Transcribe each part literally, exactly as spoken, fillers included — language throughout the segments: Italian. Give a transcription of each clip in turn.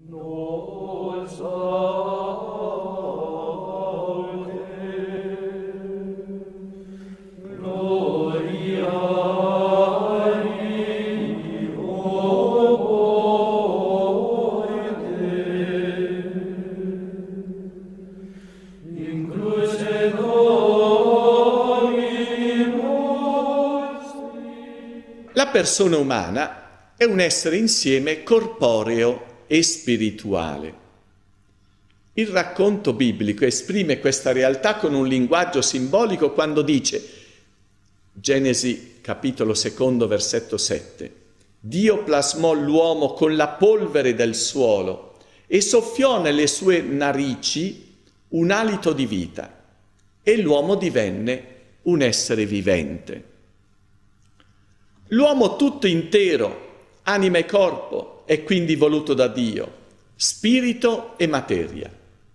La persona umana è un essere insieme corporeo e spirituale. Il racconto biblico esprime questa realtà con un linguaggio simbolico quando dice, Genesi capitolo secondo versetto sette, Dio plasmò l'uomo con la polvere del suolo e soffiò nelle sue narici un alito di vita e l'uomo divenne un essere vivente. L'uomo tutto intero, anima e corpo, è quindi voluto da Dio, spirito e materia.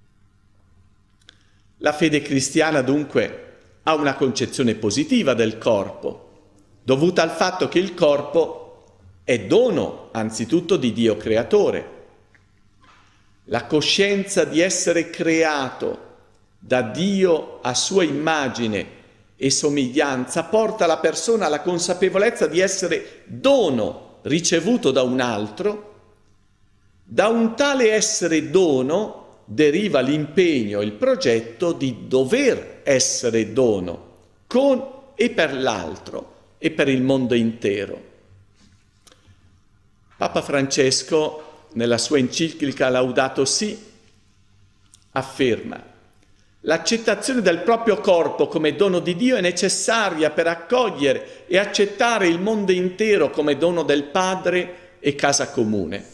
La fede cristiana dunque ha una concezione positiva del corpo, dovuta al fatto che il corpo è dono anzitutto di Dio creatore. La coscienza di essere creato da Dio a sua immagine e somiglianza porta la persona alla consapevolezza di essere dono ricevuto da un altro. Da un tale essere dono deriva l'impegno, il progetto di dover essere dono con e per l'altro e per il mondo intero. Papa Francesco, nella sua enciclica Laudato Si, afferma: l'accettazione del proprio corpo come dono di Dio è necessaria per accogliere e accettare il mondo intero come dono del Padre e casa comune.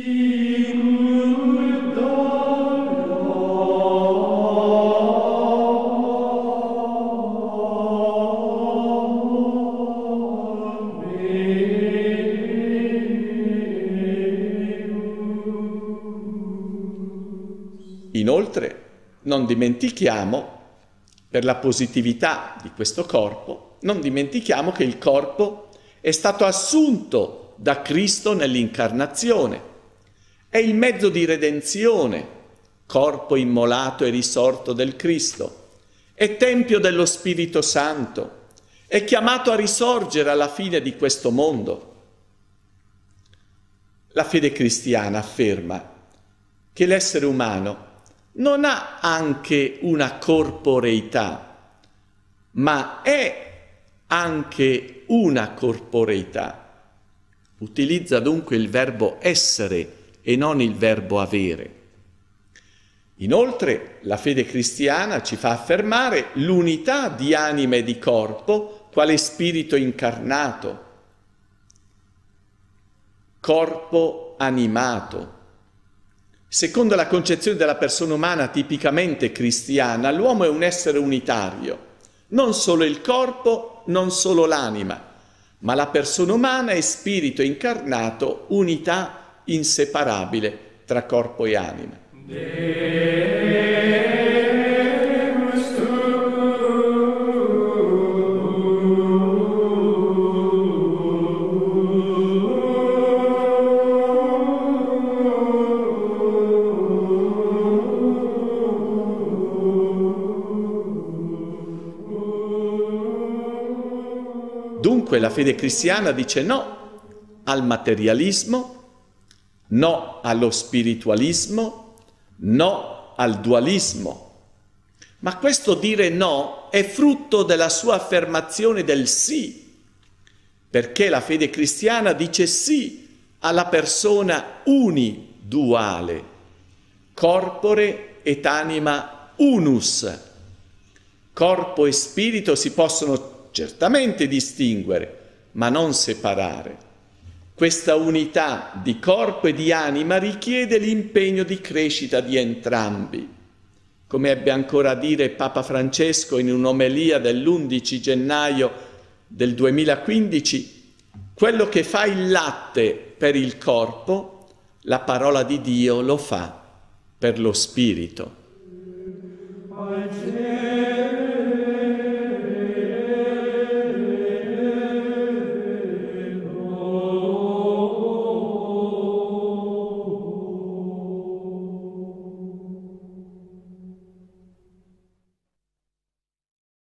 Inoltre, non dimentichiamo, per la positività di questo corpo, non dimentichiamo che il corpo è stato assunto da Cristo nell'incarnazione. È il mezzo di redenzione, corpo immolato e risorto del Cristo. È tempio dello Spirito Santo. È chiamato a risorgere alla fine di questo mondo. La fede cristiana afferma che l'essere umano non ha anche una corporeità, ma è anche una corporeità. Utilizza dunque il verbo essere e non il verbo avere. Inoltre, la fede cristiana ci fa affermare l'unità di anima e di corpo quale spirito incarnato, corpo animato. Secondo la concezione della persona umana tipicamente cristiana, l'uomo è un essere unitario, non solo il corpo, non solo l'anima, ma la persona umana è spirito incarnato, unità inseparabile tra corpo e anima. Dunque la fede cristiana dice no al materialismo, no allo spiritualismo, no al dualismo. Ma questo dire no è frutto della sua affermazione del sì, perché la fede cristiana dice sì alla persona uniduale, corpore et anima unus. Corpo e spirito si possono certamente distinguere, ma non separare. Questa unità di corpo e di anima richiede l'impegno di crescita di entrambi. Come ebbe ancora a dire Papa Francesco in un'omelia dell'undici gennaio del duemilaquindici, quello che fa il latte per il corpo, la parola di Dio lo fa per lo spirito.